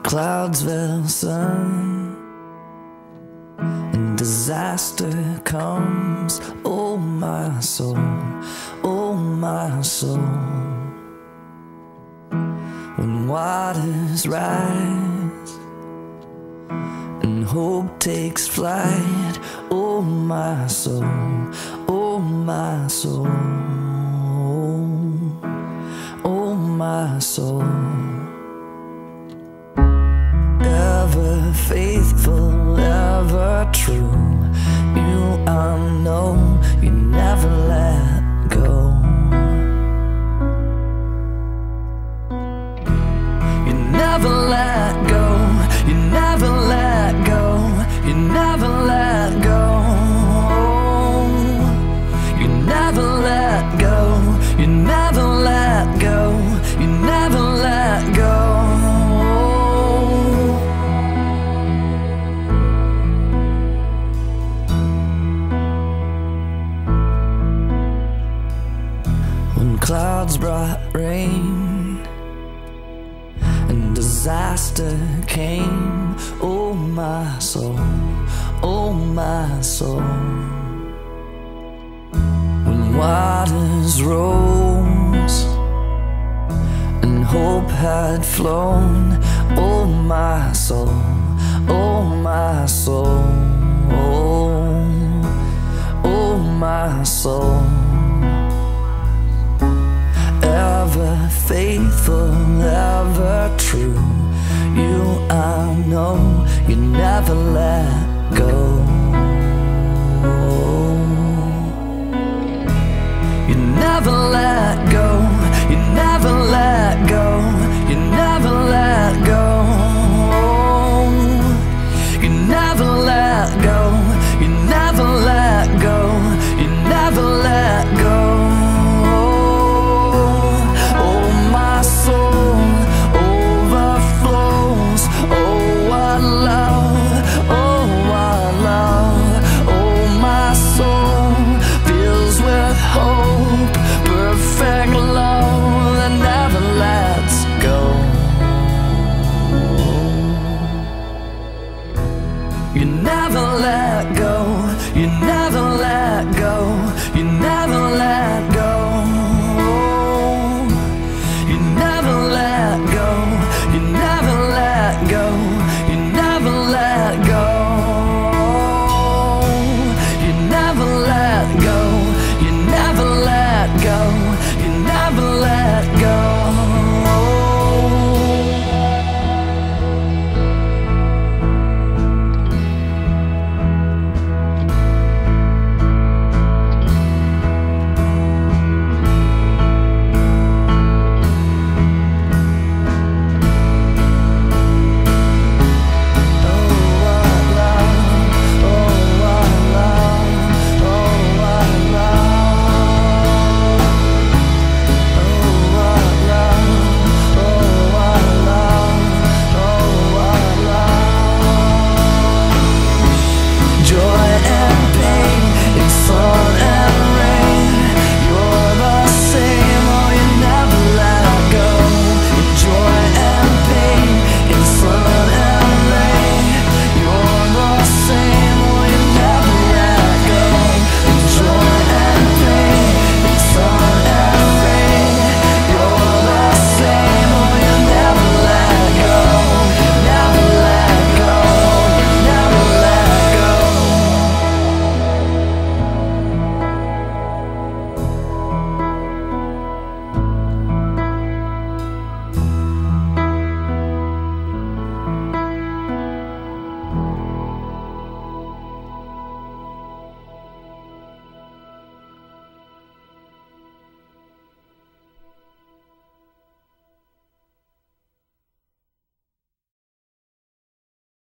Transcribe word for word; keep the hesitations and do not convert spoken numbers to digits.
clouds veil sun and disaster comes, oh my soul, oh my soul. When waters rise and hope takes flight, oh my soul, oh my soul, oh my soul. Ever faithful, ever true, you I know, you never let go. You never let go, you never let go, you never let go. You never let go, you never let go, you never let go. Clouds brought rain and disaster came, oh my soul, oh my soul. When waters rose and hope had flown, oh my soul, oh my soul, oh, oh my soul. Ever faithful, ever true, you I know, you never let go. You never let go, you never let go, you never let go. You never let go, you never let go, you never let go. You never let go, you